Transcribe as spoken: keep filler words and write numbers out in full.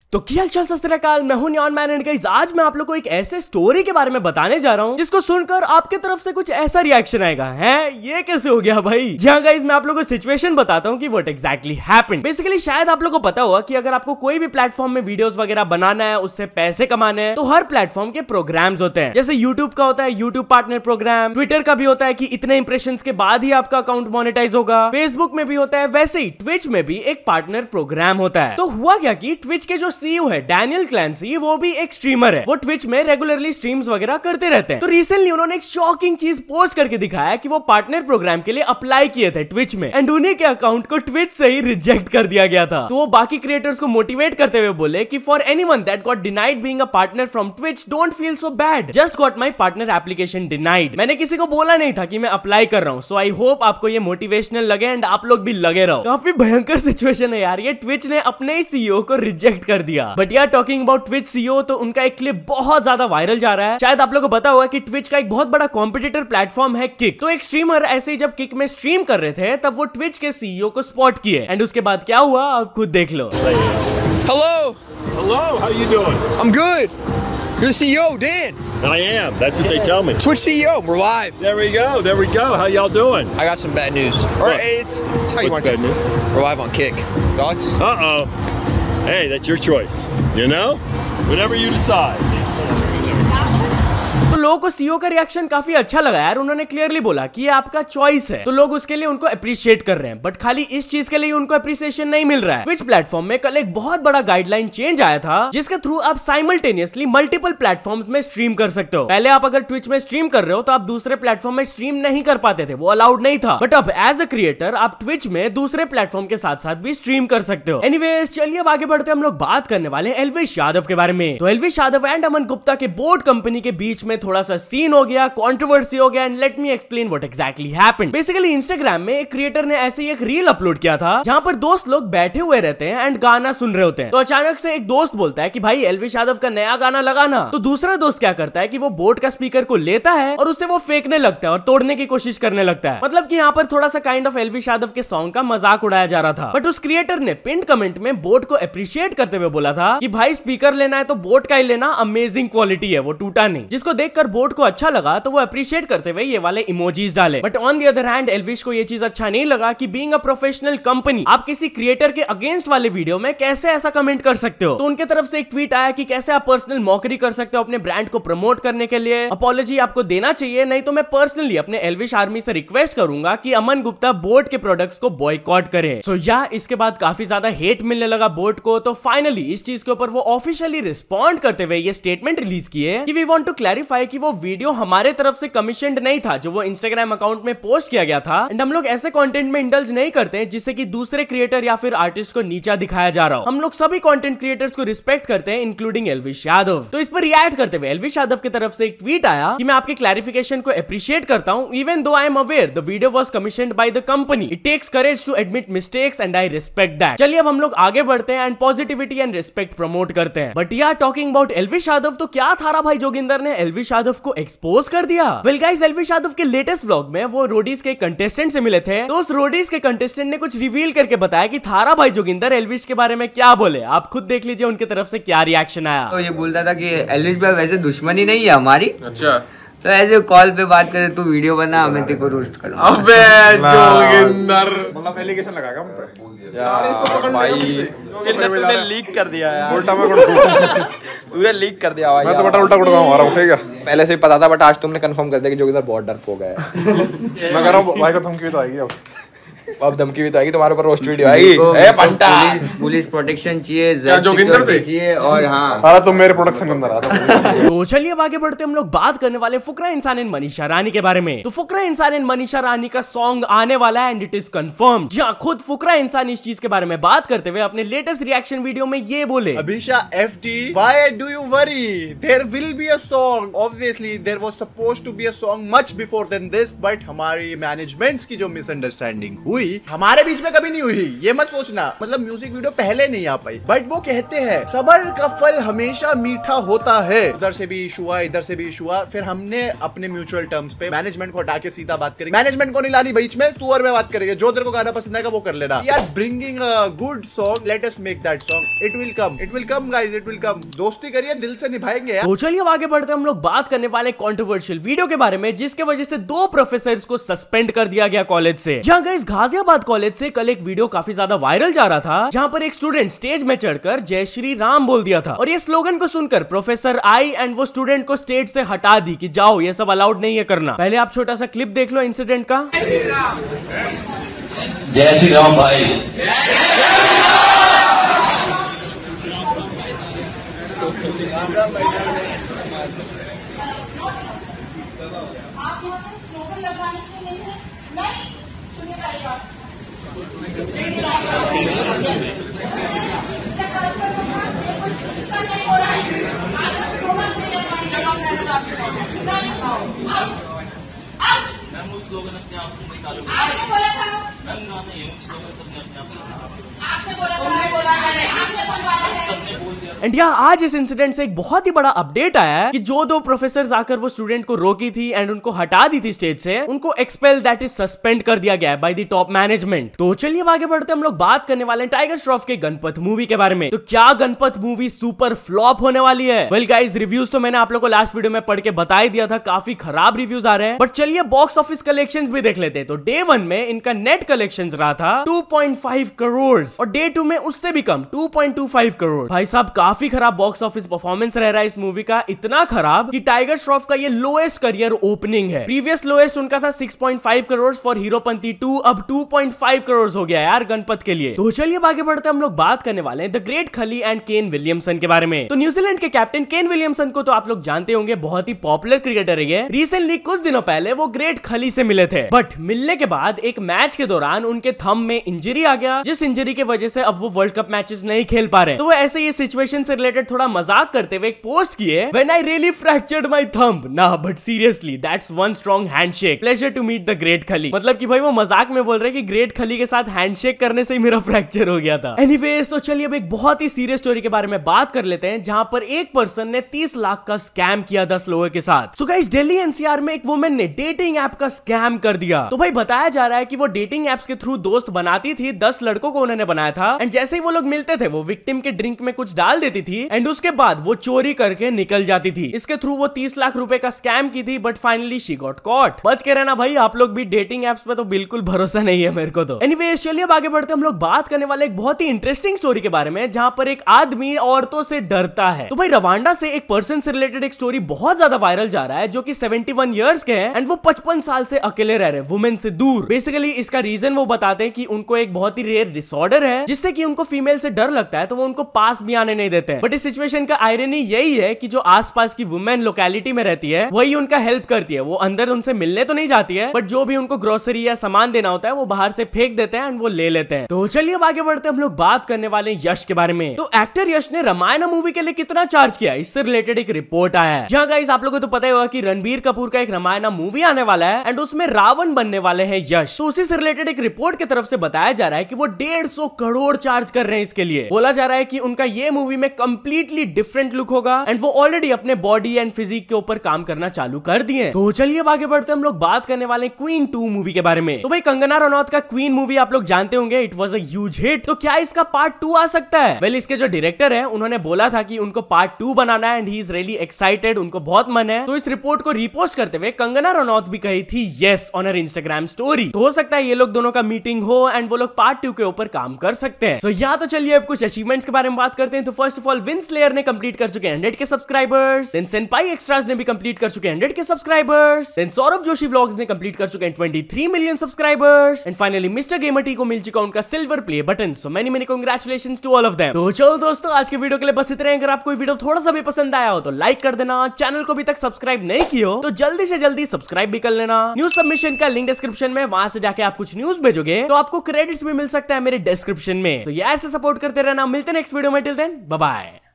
तो क्या हाल चाल सत श्री अकाल, मैं हूं न्यान मैन एंड गाइस आज मैं आप लोग को एक ऐसे स्टोरी के बारे में बताने जा रहा हूं जिसको सुनकर आपके तरफ से कुछ ऐसा रिएक्शन आएगा, है ये कैसे हो गया भाई। जहां गाइस मैं आप लोगों को सिचुएशन बताता हूं कि व्हाट एग्जैक्टली हैपेंड। बेसिकली शायद आप लोगों को पता होगा कि अगर आपको कोई भी प्लेटफॉर्म में वीडियोस वगैरह बनाना है, उससे पैसे कमाने हैं, तो हर प्लेटफॉर्म के प्रोग्राम्स होते हैं। जैसे यूट्यूब का होता है यूट्यूब पार्टनर प्रोग्राम, ट्विटर का भी होता है कि इतने इंप्रेशंस के बाद ही आपका अकाउंट मोनेटाइज होगा, फेसबुक में भी होता है, वैसे ही ट्विच में भी एक पार्टनर प्रोग्राम होता है। तो हुआ क्या कि ट्विच के जो सीईओ है डैनियल क्लैंसी, वो भी एक स्ट्रीमर है। वो ट्विच में रेगुलरली स्ट्रीम्स वगैरह करते रहते हैं। तो रिसेंटली उन्होंने एक शॉकिंग चीज पोस्ट करके दिखाया कि वो पार्टनर प्रोग्राम के लिए अप्लाई किए थे ट्विच में, एंड उन्हीं के अकाउंट को ट्विच से ही रिजेक्ट कर दिया गया था। तो वो बाकी क्रिएटर्स को मोटिवेट करते हुए बोले कि for anyone that got denied being a partner from Twitch, don't feel so bad, just got my partner application denied. मैंने किसी को बोला नहीं था कि मैं अप्लाई कर रहा हूं, सो आई होप आपको ये मोटिवेशनल लगे एंड आप लोग भी लगे रहो। काफी भयंकर सिचुएशन है यार, ये ट्विच ने अपने ही सीईओ को रिजेक्ट कर दिया। बट यार टॉकिंग अबाउट ट्विच सीईओ, तो उनका एक क्लिप बहुत ज्यादा वायरल जा रहा है। शायद आप लोगों को पता होगा कि ट्विच का एक बहुत बड़ा कॉम्पिटिटर प्लेटफॉर्म है किक। तो एक स्ट्रीमर ऐसे ही जब किक में स्ट्रीम कर रहे थे तब वो ट्विच के सीईओ को स्पॉट किए, एंड उसके बाद क्या हुआ आप खुद देख लो। Hello. Hello, how you doing? I'm good. You're the C E O, Dan. I am. That's what they tell me. Twitch C E O. We're live. There we go. There we go. How y'all doing? I got some bad news. Or What? it's, it's how you What's want bad to. news? We're live on Kick. Thoughts? Uh-oh. Hey, that's your choice. You know? Whatever you decide. तो लोगों को CEO का reaction काफी अच्छा लगा यार। उन्होंने clearly बोला कि ये आपका चॉइस है, तो लोग उसके लिए उनको अप्रिशिएट कर रहे हैं। बट खाली इस चीज के लिए उनको अप्रिसिएशन नहीं मिल रहा है। ट्विच प्लेटफॉर्म में कल एक बहुत बड़ा गाइडलाइन चेंज आया था, जिसके थ्रू आप साइमल्टेनियसली मल्टीपल प्लेटफॉर्म्स में स्ट्रीम कर सकते हो। पहले आप अगर ट्विच में स्ट्रीम कर रहे हो तो आप दूसरे प्लेटफॉर्म में स्ट्रीम नहीं कर पाते थे, वो अलाउड नहीं था। बट अब एज अ क्रिएटर आप ट्विच में दूसरे प्लेटफॉर्म के साथ साथ भी स्ट्रीम कर सकते हो। एनीवेज चलिए अब आगे बढ़ते हम लोग बात करने वाले हैं एल्विश यादव के बारे में। तो एल्विश यादव एंड अमन गुप्ता के बोर्ड कंपनी के बीच में थोड़ा सा सीन हो गया, कंट्रोवर्सी हो गया, and let me explain what exactly happened. Basically Instagram में एक क्रिएटर ने ऐसे ही एक रील अपलोड किया था जहां पर दोस्त लोग बैठे हुए रहते हैं एंड गाना सुन रहे होते हैं। तो अचानक से एक दोस्त बोलता है कि भाई एल्विश यादव का नया गाना लगाना। तो दूसरा दोस्त क्या करता है कि वो बोर्ड का स्पीकर को लेता है और उससे वो फेंकने लगता है और तोड़ने की कोशिश करने लगता है। मतलब कि यहाँ पर थोड़ा सा काइंड ऑफ एल्विश यादव के सॉन्ग का मजाक उड़ाया जा रहा था। बट उस क्रिएटर ने पिन कमेंट में बोर्ड को अप्रिशिएट करते हुए बोला था कि भाई स्पीकर लेना है तो बोर्ड का ही लेना, अमेजिंग क्वालिटी है, वो टूटा नहीं। जिसको देखकर बोर्ड को अच्छा लगा तो वो अप्रिशिएट करते हुए ये वाले इमोजीज डाले। But on the other hand Elvish को ये चीज अच्छा नहीं लगा कि बीइंग अ प्रोफेशनल कंपनी आप किसी क्रिएटर के अगेंस्ट वाले वीडियो में कैसे ऐसा कमेंट कर सकते हो। तो उनके तरफ से एक ट्वीट आया कि कैसे आप पर्सनल मॉकरी कर सकते हो अपने ब्रांड को प्रमोट करने के लिए, अपॉलॉजी आपको देना चाहिए, नहीं तो मैं पर्सनली अपने एल्विश आर्मी से रिक्वेस्ट करूंगा कि अमन गुप्ता बोर्ड के प्रोडक्ट्स को बॉयकॉट करे। सो या इसके बाद काफी ज्यादा हेट मिलने लगा बोर्ड को। तो फाइनली इस चीज के ऊपर वो ऑफिशियली रिस्पॉन्ड करते हुए ये स्टेटमेंट रिलीज किए कि वी वांट टू क्लैरिफाई कि वो वीडियो हमारे तरफ से कमीशन नहीं था जो वो इंस्टाग्राम अकाउंट में पोस्ट किया गया था, एंड हम लोग ऐसे कंटेंट में इंडल्ज नहीं करते हैं जिससे कि दूसरे क्रिएटर या फिर आर्टिस्ट को नीचा दिखाया जा रहा हो। हम लोग सभी कंटेंट क्रिएटर्स को रिस्पेक्ट करते हैं इंक्लूडिंग एल्विश यादव। तो इस पर रिएक्ट करते हुए एल्विश यादव की तरफ से एक ट्वीट आया कि मैं आपके क्लैरिफिकेशन को अप्रिशिएट करता हूं, even though I am aware the video was commissioned by the company, it takes courage to admit mistakes and I respect that. चलिए अब हम लोग आगे बढ़ते हैं and positivity and respect promote करते हैं। बट यार टॉकिंग अबाउट एल्विश यादव, तो क्या थारा भाई जोगिंदर ने एल्विश यादव को एक्सपोज कर दिया। वेल गाइस एल्विश यादव के लेटेस्ट व्लॉग में वो रोडीज के कंटेस्टेंट से मिले थे। तो उस रोडीज के कंटेस्टेंट ने कुछ रिवील करके बताया कि थारा भाई जोगिंदर एल्विश के बारे में क्या बोले। आप खुद देख लीजिए उनके तरफ से क्या रिएक्शन आया। तो ये बोलता था कि एल्विश भाई वैसे दुश्मनी नहीं है हमारी। अच्छा, तो ऐसे कॉल पे बात करे, तू वीडियो बना, मैं तेरे को रोस्ट करूं। अबे जोगिंदर मतलब एलिगेशन लगाएगा हम पे यार भाई, तूने लीक कर दिया यार, उल्टा मैं तूने लीक कर दिया भाई। मैं तो बटा उल्टा कुड़वाऊं आ रहा हूं, ठीक है। पहले से ही पता था, बट आज तुमने कंफर्म कर दिया कि जोगिंदर बहुत डरपोक है। मैं कह रहा हूं भाई को धमकी भी तो आएगी अब अब धमकी भी तो आएगी, तुम्हारे ऊपर रोस्ट वीडियो आएगी। ए पंटा, पुलिस पुलिस प्रोटेक्शन चाहिए, जोगिंदर से चाहिए, और हाँ अरे तुम मेरे प्रोडक्शन के अंदर आ था। तो चलिए अब आगे बढ़ते हम लोग बात करने वाले फुकरा इंसान एंड मनीषा रानी के बारे में। तो फुकरा इंसान एंड मनीषा रानी का सॉन्ग आने वाला है एंड इट इज कंफर्म। जी हाँ, खुद फुकरा इंसान इस चीज के बारे में बात करते हुए अपने लेटेस्ट रिएक्शन वीडियो में ये बोले, Abhisha F D, why do you worry? There will be a song. Obviously, there was supposed to be a song much before than this, but हमारी managements की जो misunderstanding हुई हुई, हमारे बीच में कभी नहीं हुई, ये मत सोचना। मतलब म्यूजिक वीडियो पहले नहीं आ पाई, बट वो कहते हैं सबर का फल हमेशा मीठा होता है। उधर से भी इशू हुआ, इधर से भी इशू हुआ, फिर हमने अपने म्यूचुअल टर्म्स पे मैनेजमेंट को हटा के सीधा बात करेंगे। मैनेजमेंट को नहीं लानी बीच में, तू और मैं बात करेंगे, जो तेरे को गाना पसंद आएगा वो कर लेना। यार bringing a good song, let us make that song, it will come, it will come guys, it will come. दोस्ती करिए, दिल से निभाएंगे यार। तो चलिए अब आगे बढ़ते हम लोग बात करने वाले कंट्रोवर्शियल वीडियो के बारे में, जिसके वजह से दो प्रोफेसर्स को सस्पेंड कर दिया गया कॉलेज से। जहां गाइस गाजियाबाद कॉलेज से कल एक वीडियो काफी ज्यादा वायरल जा रहा था, जहां पर एक स्टूडेंट स्टेज में चढ़कर जय श्री राम बोल दिया था, और ये स्लोगन को सुनकर प्रोफेसर आई एंड वो स्टूडेंट को स्टेज से हटा दी कि जाओ, ये सब अलाउड नहीं है करना। पहले आप छोटा सा क्लिप देख लो इंसिडेंट का। जय श्री राम भाई। आप यहाँ पे स्लोगन लगवाने के लिए नहीं है, नहीं सुनिए पहली बात। नहीं हो रहा है, आपको स्लोगन से मैम उस स्लोगन अपने आप से निकालो। आपने बोला था मैम, ना नहीं उस स्लोगन सबने अपने आप, आपने बोला था, आपने बोला है, आपने बोलवाया है, सबने बोल दिया। एंड यहाँ आज इस इंसिडेंट से एक बहुत ही बड़ा अपडेट आया है कि जो दो प्रोफेसर आकर वो स्टूडेंट को रोकी थी एंड उनको हटा दी थी स्टेज से, उनको एक्सपेल दैट इज सस्पेंड कर दिया गया है बाय द टॉप मैनेजमेंट। तो चलिए आगे बढ़ते हम लोग बात करने वाले हैं टाइगर श्रॉफ के गणपत मूवी के बारे में। तो क्या गणपत मूवी सुपर फ्लॉप होने वाली है? वेल गाइस, रिव्यूज तो मैंने आप लोगों को लास्ट वीडियो में पढ़ के बता ही दिया था, काफी खराब रिव्यूज आ रहे हैं। बट चलिए बॉक्स ऑफिस कलेक्शंस भी देख लेते हैं। तो डे वन में इनका नेट कलेक्शंस रहा था टू पॉइंट फाइव करोड़ और डे टू में उससे भी कम two point two five crore. भाई साहब काफी खराब बॉक्स ऑफिस परफॉर्मेंस रह रहा है इस मूवी का, इतना खराब कि टाइगर श्रॉफ का ये लोएस्ट करियर ओपनिंग है। प्रीवियस लोएस्ट उनका था six point five crore for Heropanti two, अब टू पॉइंट फाइव करोड़ हो गया यार गणपत के लिए। तो चलिए आगे बढ़ते हम लोग बात करने वाले हैं the great Khali and Kane Williamson के बारे में। तो न्यूजीलैंड के कैप्टन केन विलियमसन को तो आप लोग जानते होंगे, बहुत ही पॉपुलर क्रिकेटर है। रिसेंटली कुछ दिनों पहले वो ग्रेट खली से मिले थे, बट मिलने के बाद एक मैच के दौरान उनके थंब में इंजरी आ गया, जिस इंजरी की वजह से अब वो वर्ल्ड कप मैचेस नहीं खेल पा रहे। तो वो ऐसे ही सिचुएशन से रिलेटेड थोड़ा मजाक करते हुए एक पोस्ट किए, when I really fractured my thumb ना, but seriously that's one strong handshake, pleasure to meet the great Khali. मतलब कि भाई वो मजाक में बोल रहे कि ग्रेट खली के साथ हैंडशेक करने से ही मेरा फ्रैक्चर हो गया था। एनीवेज, तो चलिए अब एक बहुत ही सीरियस स्टोरी के बारे में बात कर लेते हैं, जहां पर एक पर्सन ने तीस लाख का स्कैम किया दस लोगों के साथ। सो गाइस, दिल्ली एनसीआर में एक वुमेन ने डेटिंग ऐप का स्कैम कर दिया। तो भाई बताया जा रहा है कि वो डेटिंग एप्स के थ्रू दोस्त बनाती थी, दस लड़कों को उन्होंने बनाया था, एंड जैसे ही वो लोग मिलते थे वो विक्टिम के ड्रिंक में कुछ डाल देती थी, एंड उसके बाद वो चोरी करके निकल जाती थी। इसके थ्रू वो तीस लाख रुपए का स्कैम की थी, but finally she got caught. बच के रहना भाई, आप लोग भी डेटिंग एप्स पे तो बिल्कुल भरोसा नहीं है मेरे को तो। एनीवेज, चलिए अब आगे बढ़ते हम लोग बात करने वाले एक बहुत ही इंटरेस्टिंग स्टोरी के बारे में, जहां पर एक आदमी औरतों से डरता है। तो भाई रवांडा से एक पर्सन से रिलेटेड एक स्टोरी बहुत ज्यादा वायरल जा रहा है, जो कि सेवेंटी वन इयर्स के हैं, एंड वो पचपन साल से अकेले रह रहे हैं वुमेन से दूर। बेसिकली इसका रीजन वो बताते हैं कि उनको एक बहुत ही रेयर डिसऑर्डर है, जिससे कि उनको फीमेल से डर लगता है, तो वो उनको पास भी आने नहीं देते हैं। बट इस सिचुएशन का आयरनी यही है कि जो आसपास की वुमेन लोकेलिटी में रहती है वही उनका हेल्प करती है। वो अंदर उनसे मिलने तो नहीं जाती है, बट जो भी उनको ग्रोसरी या सामान देना होता है वो बाहर से फेंक देते हैं एंड वो ले लेते हैं। तो चलिए अब आगे बढ़ते हम लोग बात करने वाले हैं यश के बारे में। तो एक्टर यश ने रामायण मूवी के लिए कितना चार्ज किया, इससे रिलेटेड एक रिपोर्ट आया है। जहां गाइस आप लोगों को तो पता ही होगा कि रणबीर कपूर का एक रामायण मूवी आने वाला है, एंड उसमें रावण बनने वाले हैं यश। तो उसी से रिलेटेड एक रिपोर्ट की तरफ से बताया जा रहा है कि वो डेढ़ सौ करोड़ चार्ज कर रहे हैं इसके लिए। बोला जा रहा है कि उनका ये मूवी में कंप्लीटली डिफरेंट लुक होगा, एंड वो ऑलरेडी अपने बॉडी एंड फिजिक के ऊपर काम करना चालू कर दिए। तो चलिए अब आगे बढ़ते हम लोग बात करने वाले क्वीन टू मूवी के बारे में। तो भाई कंगना रनौत का क्वीन मूवी आप लोग जानते होंगे, it was a huge hit. तो क्या इसका पार्ट टू आ सकता है? वेल well, इसके जो डायरेक्टर है उन्होंने बोला था कि उनको पार्ट टू बनाना है, and he is really excited, उनको बहुत मन है। तो इस रिपोर्ट को रीपोस्ट करते हुए कंगना रनौत भी कही थी yes on her Instagram story. तो हो सकता है ये लोग दोनों का मीटिंग हो एंड वो लोग पार्ट टू के ऊपर काम कर सकते हैं। तो या तो चलिए अब कुछ अचीवमेंट्स के बारे में बात करते हैं। तो फर्स्ट ऑफ ऑल विंस लेयर ने कंप्लीट कर चुके हैं हंड्रेड के सब्सक्राइबर्स, देन सेनपाई एक्स्ट्रास ने भी कंप्लीट कर चुके हैं हंड्रेड के subscribers, then Saurabh Joshi vlogs ने कंप्लीट कर चुके हैं twenty three million subscribers, and finally mister gamer T को मिल चुका उनका silver play button. So many many congratulations to all of them. तो चलो दोस्तों, आज के वीडियो के लिए बस इतना ही। अगर आपको वीडियो थोड़ा सा भी पसंद आया हो तो लाइक कर देना, चैनल को अभी तक सब्सक्राइब नहीं किया हो तो जल्दी से जल्दी सब्सक्राइब भी कर लेना। न्यूज सबमिशन का लिंक डिस्क्रिप्शन में, वहां से जाके आप कुछ न्यूज भेजोगे तो आपको क्रेडिट्स भी मिल सकता है मेरे डिस्क्रिप्शन में। तो ये ऐसे सपोर्ट करते रहना। मिलते हैं नेक्स्ट वीडियो में, टिल देन बाय बाय।